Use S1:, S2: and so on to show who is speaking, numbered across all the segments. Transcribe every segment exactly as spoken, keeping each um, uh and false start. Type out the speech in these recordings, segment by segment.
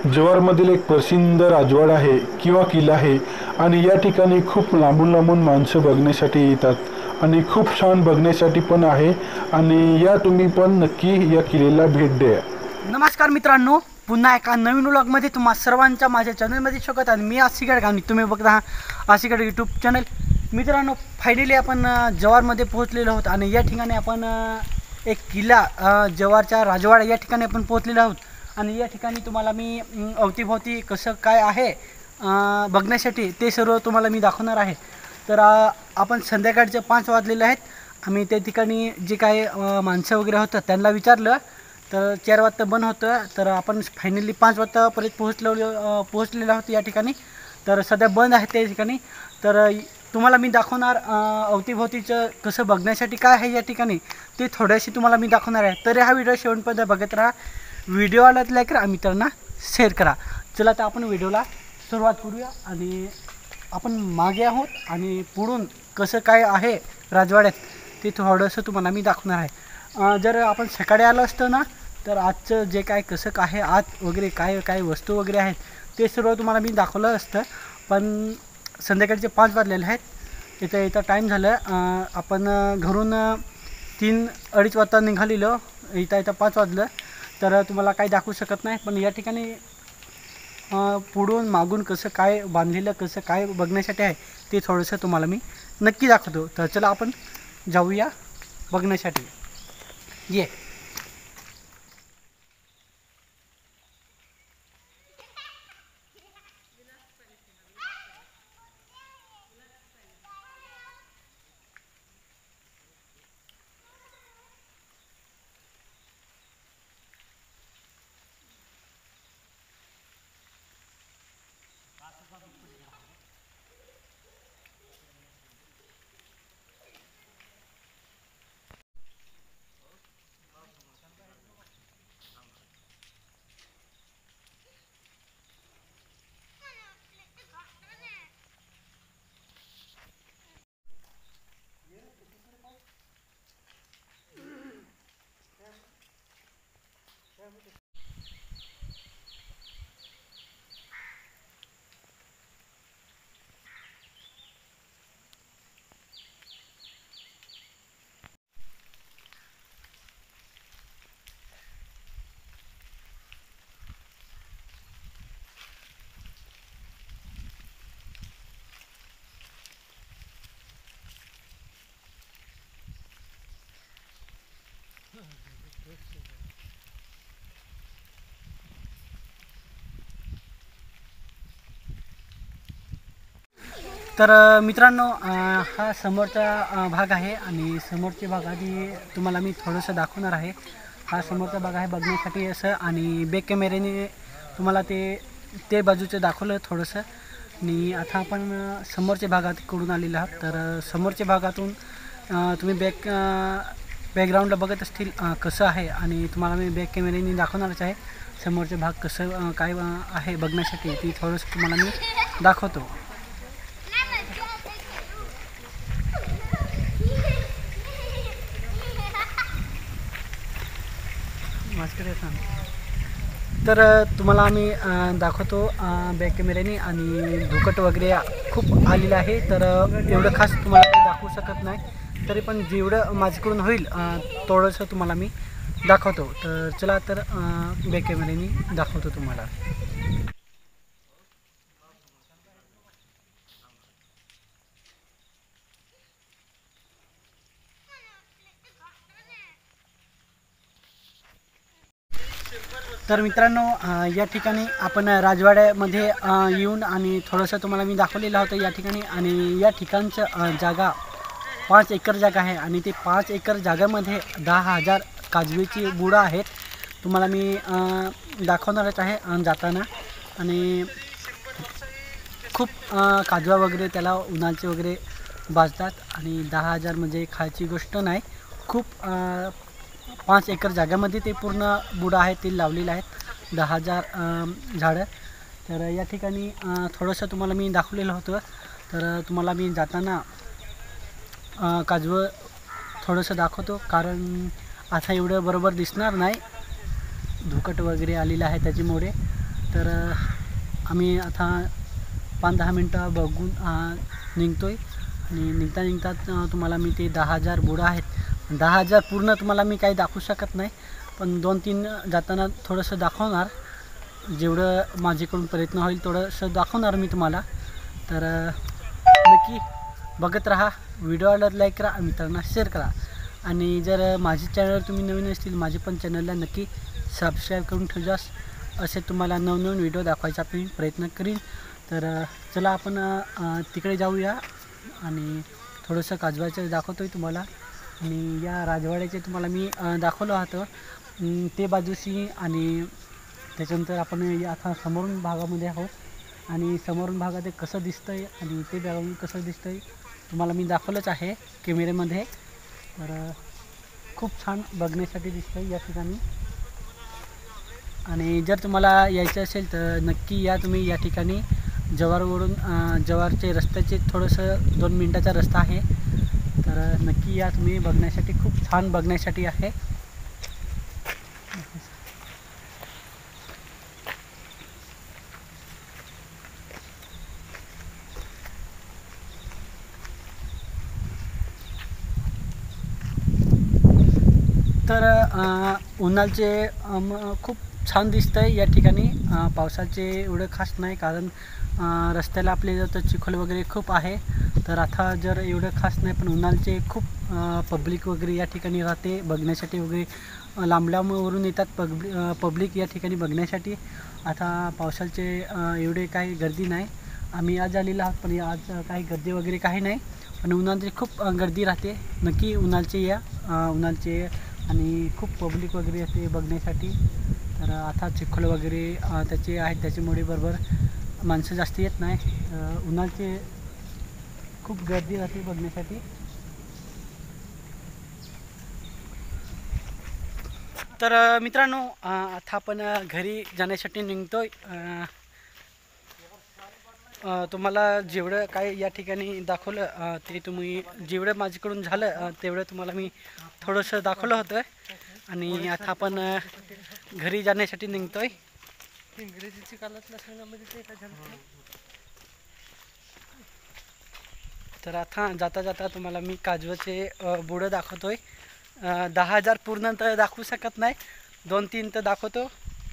S1: जव्हारमधील एक प्रसिद्ध राजवाडा आहे किंवा किल्ला आहे आणि या ठिकाणी खूप लांबून लांबून माणसं बघण्यासाठी येतात आणि खूप छान बघण्यासाठी पण आहे आणि या तुम्ही पण नक्की या किल्ल्याला भेट द्या।
S2: नमस्कार मित्रांनो, पुन्हा एका नवीन व्लॉगमध्ये तुम्हा सर्वांच्या माझ्या चॅनलमध्ये स्वागत आहे। मी आशिगड आणि तुम्ही बघता आशिगड यूट्यूब चॅनल। मित्रांनो, फायनली आपण जव्हारमध्ये पोहोचलेलो आहोत आणि या ठिकाणी आपण एक किल्ला जव्हारचा राजवाडा या ठिकाणी आपण पोहोचलेलो आहोत आणि या ठिकाणी तुम्हाला मी अवतीभोवती कसं काय आहे बघण्यासाठी ते सर्व तुम्हाला मी दाखवणार आहे। तर आपण संध्याकाळचे पाच वाजलेले आहेत। आम्ही त्या ठिकाणी जे काय माणसं वगैरे होतं त्यांना विचारलं तर चार वाजता बंद होतं, तर आपण फायनली पाच वाजतापर्यंत पोहोचलो पोहोचलेलो आहोत या ठिकाणी। तर सध्या बंद आहे त्या ठिकाणी। तर तुम्हाला मी दाखवणार अवतीभोवतीचं कसं बघण्यासाठी काय आहे या ठिकाणी ते थोडीशी तुम्हाला मी दाखवणार आहे। तर हा व्हिडिओ शेवटपर्यंत बघत राहा। व्हिडिओ आला तर लाईक करा, मित्रांना शेअर करा। चला तर आपण व्हिडिओला सुरुवात करूया आणि आपण मागे आहोत आणि पुढून कसं काय आहे राजवाड्यात ते थोडंसं तुम्हाला मी दाखवणार आहे। जर आपण सकाळी आलो असतो ना तर आजचं जे काय कसं काय आहे आत वगैरे काय काय वस्तू वगैरे आहेत ते सर्व तुम्हाला मी दाखवलं असतं, पण संध्याकाळचे पाच वाजलेले आहेत। इथं इथं टाईम झालं। आपण घरून तीन अडीच वाजता निघालेलो, इथं इथं पाच वाजलं तर तुम्हाला काही दाखवू शकत नाही, पण या ठिकाणी पुढून मागून कसं काय बांधलेलं कसं काय बघण्यासाठी आहे ते थोडंसं तुम्हाला मी नक्की दाखवतो। तर चला आपण जाऊया बघण्यासाठी, ये। तर मित्रांनो, हा समोरचा भाग आहे आणि समोरच्या भागाने तुम्हाला मी थोडंसं दाखवणार आहे। हा समोरचा भाग आहे बघण्यासाठी असं, आणि बॅक कॅमेऱ्याने तुम्हाला ते ते बाजूचं दाखवलं थोडंसं। आणि आता आपण समोरच्या भागाकडून आलेलो आहात। तर समोरच्या भागातून तुम्ही बॅक बॅकग्राऊंडला बघत असतील कसं आहे, आणि तुम्हाला मी बॅक कॅमेऱ्याने दाखवणारच आहे समोरचे भाग कसं काय आहे बघण्यासाठी ती थोडंसं तुम्हाला मी दाखवतो। तर तुम्हाला आम्ही दाखवतो बॅक कॅमेऱ्याने, आणि धुकट वगैरे खूप आलेलं आहे तर एवढं खास तुम्हाला काही दाखवू शकत नाही, तरी पण जेवढं माझ्याकडून होईल थोडंसं तुम्हाला मी दाखवतो। तर चला तर बॅक कॅमेऱ्याने दाखवतो तुम्हाला। तर मित्रांनो, या ठिकाणी आपण राजवाड्यामध्ये येऊन आणि थोडंसं तुम्हाला मी दाखवलेलं होतं या ठिकाणी, आणि या ठिकाणचं जागा पाच एकर जागा आहे आणि ते पाच एकर जागेमध्ये दहा हजार काजवीची बुडं आहेत। तुम्हाला मी दाखवणारच आहे जाताना, आणि खूप काजवा वगैरे त्याला उन्हाचे वगैरे भाजतात, आणि दहा हजार म्हणजे खायची गोष्ट नाही, खूप पाच एकर जागेमध्ये ते पूर्ण बुडं आहे ते लावलेलं आहेत दहा हजार झाडं। तर या ठिकाणी थोडंसं तुम्हाला मी दाखवलेलं होतं, तर तुम्हाला मी जाताना काजवं थोडंसं दाखवतो, कारण आता एवढं बरोबर दिसणार नाही, धुकट वगैरे आलेलं आहे त्याच्यामुळे। तर अ, आम्ही आता पाच दहा मिनटं बघून निघतो आहे आणि निघता निघतात तुम्हाला मी ते दहा हजार बुडं आहेत दहा हजार पूर्ण तुम्हाला मी काही दाखवू शकत नाही, पण दोन तीन जाताना थोडंसं दाखवणार, जेवढं माझ्याकडून प्रयत्न होईल थोडंसं दाखवणार मी तुम्हाला. तर नक्की बघत राहा, व्हिडिओला लाईक करा, मित्रांना शेअर करा आणि जर माझ्या चॅनलवर तुम्ही नवीन असतील माझे पण चॅनलला नक्की सबस्क्राईब करून ठेवजास, असे तुम्हाला नवनवीन व्हिडिओ दाखवायचा मी प्रयत्न करीन. तर चला आपण तिकडे जाऊया आणि थोडंसं काजवाचं दाखवतो आहे तुम्हाला आणि या राजवाड्याचे तुम्हाला मी दाखवलं होतं ते बाजूशी आणि त्याच्यानंतर आपण आता समोरून भागामध्ये आहोत आणि समोरून भागात ते कसं दिसतं आहे आणि ते भागामध्ये कसं दिसतं आहे तुम्हाला मी दाखवलंच आहे कॅमेऱ्यामध्ये. तर खूप छान बघण्यासाठी दिसतं आहे या ठिकाणी आणि जर तुम्हाला यायचं असेल तर नक्की या तुम्ही या ठिकाणी. जव्हारवरून जव्हारचे रस्त्याचे थोडंसं दोन मिनटाचा रस्ता आहे, तर नक्की या तुम्ही बघण्यासाठी, खूप छान बघण्यासाठी आहे. तर उन्हाळचे खूप छान दिसतं आहे या ठिकाणी, पावसाचे एवढं खास नाही कारण रस्त्याला आपले तर चिखल वगैरे खूप आहे. तर आता जर एवढं खास नाही, पण उन्हाळचे खूप पब्लिक वगैरे या ठिकाणी राहते बघण्यासाठी वगैरे, लांब लांबवरून येतात पब्लिक पब्लिक या ठिकाणी बघण्यासाठी. आता पावसाचे एवढे काही गर्दी नाही, आम्ही आज आलेलो आहोत पण आज काही गर्दी वगैरे काही नाही, पण उन्हाळचे खूप गर्दी राहते. नक्की उन्हाळचे या उन्हाळचे आणि खूप पब्लिक वगैरे असते बघण्यासाठी. तर आता चिखल वगैरे त्याचे आहेत त्याच्यामुळे बरोबर माणसं जास्त येत नाही, उन्हाळचे खूप गर्दी राहते बघण्यासाठी. तर मित्रांनो आता आपण घरी जाण्यासाठी निघतोय. तुम्हाला जेवढं काय या ठिकाणी दाखवलं ते तुम्ही जेवढं माझ्याकडून झालं तेवढं तुम्हाला मी थोडंसं दाखवलं होतं आणि आता आपण घरी जाण्यासाठी निघतोय. इंग्रजीची कालातल्या संघामध्ये ते काय झालं. तर आता जाता जाता तुम्हाला मी काजवाचे बुडं दाखवतोय. दहा हजार पूर्ण तर दाखवू शकत नाही, दोन तीन तर दाखवतो.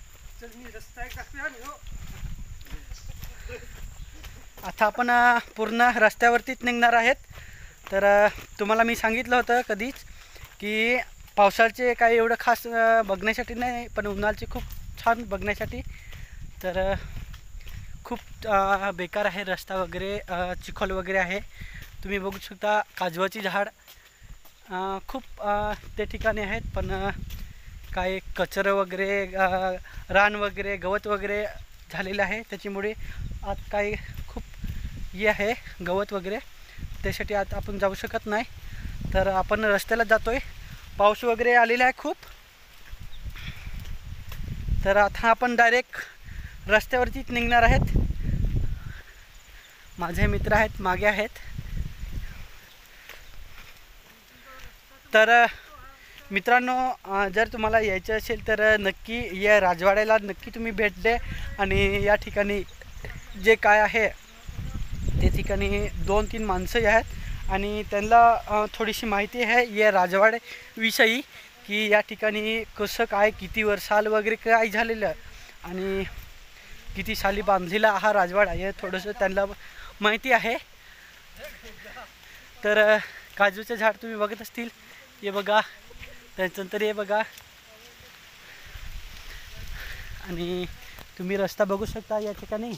S2: आता आपण पूर्ण रस्त्यावरतीच निघणार आहेत. तर तुम्हाला मी सांगितलं होतं कधीच की पावसाचे काही एवढं खास बघण्यासाठी नाही, पण उन्हाळचे खूप छान बघण्यासाठी. तर खूप बेकार आहे रस्ता वगैरे, चिखल वगैरे आहे, तुम्ही बघू शकता. काजवाची झाड खूप ते ठिकाणी आहेत, पण काय कचरं वगैरे, रान वगैरे, गवत वगैरे झालेलं आहे, त्याच्यामुळे आत काही खूप हे आहे गवत वगैरे, त्यासाठी आता आपण जाऊ शकत नाही. तर आपण रस्त्याला जातोय, पाऊस वगैरे आलेला आहे खूप. तर आता आपण डायरेक्ट रस्त्यावरतीच निघणार आहेत. माझे मित्र आहेत मागे आहेत. तर मित्रांनो जर तुम्हाला यायचं असेल तर नक्की या राजवाड्याला नक्की तुम्ही भेट द्या आणि या ठिकाणी जे काय आहे ते ठिकाणी दोन तीन माणसं आहेत आणि त्यांना थोडीशी माहिती आहे या राजवाड्याविषयी की या ठिकाणी कसं काय, किती वर्षाल वगैरे काय झालेलं आणि किती साली बांधलेला हा राजवाडा हे थोडंसं त्यांना माहिती आहे. तर काजूचे झाड तुम्ही बघत असतील, हे बघा, त्याच्यानंतर हे बघा आणि तुम्ही रस्ता बघू शकता या ठिकाणी.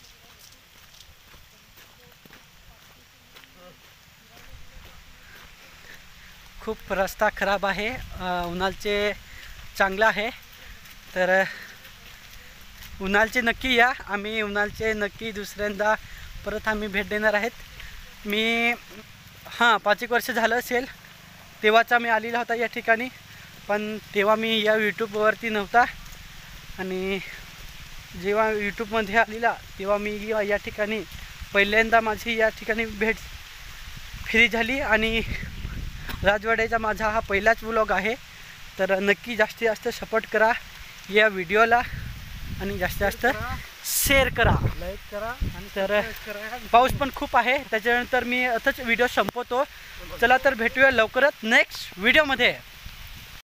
S2: खूप रस्ता खराब आहे, उन्हाळचे चांगला आहे. तर उन्हाळचे नक्की या, आम्ही उन्हाळचे नक्की दुसऱ्यांदा परत आम्ही भेट देणार आहेत. मी हां पाच एक वर्ष झालं असेल तेव्हाचा मी आलेला होता या ठिकाणी, पण तेव्हा मी या यूट्यूबवरती नव्हता आणि जेव्हा यूट्यूबमध्ये आलेला तेव्हा मी या ठिकाणी पहिल्यांदा माझी या ठिकाणी भेट फ्री झाली आणि राजवाड्याचा माझा हा पहिलाच व्लॉग आहे. तर नक्की जास्तीत जास्त सपोर्ट करा या व्हिडिओला आणि जास्तीत जास्त शेअर करा,
S3: लाईक करा आणि
S2: तर
S3: सबस्क्राईब करा.
S2: पाऊस पण खूप आहे, त्याच्यानंतर मी आताच व्हिडिओ संपवतो. चला तर भेटूया लवकरच नेक्स्ट व्हिडिओमध्ये.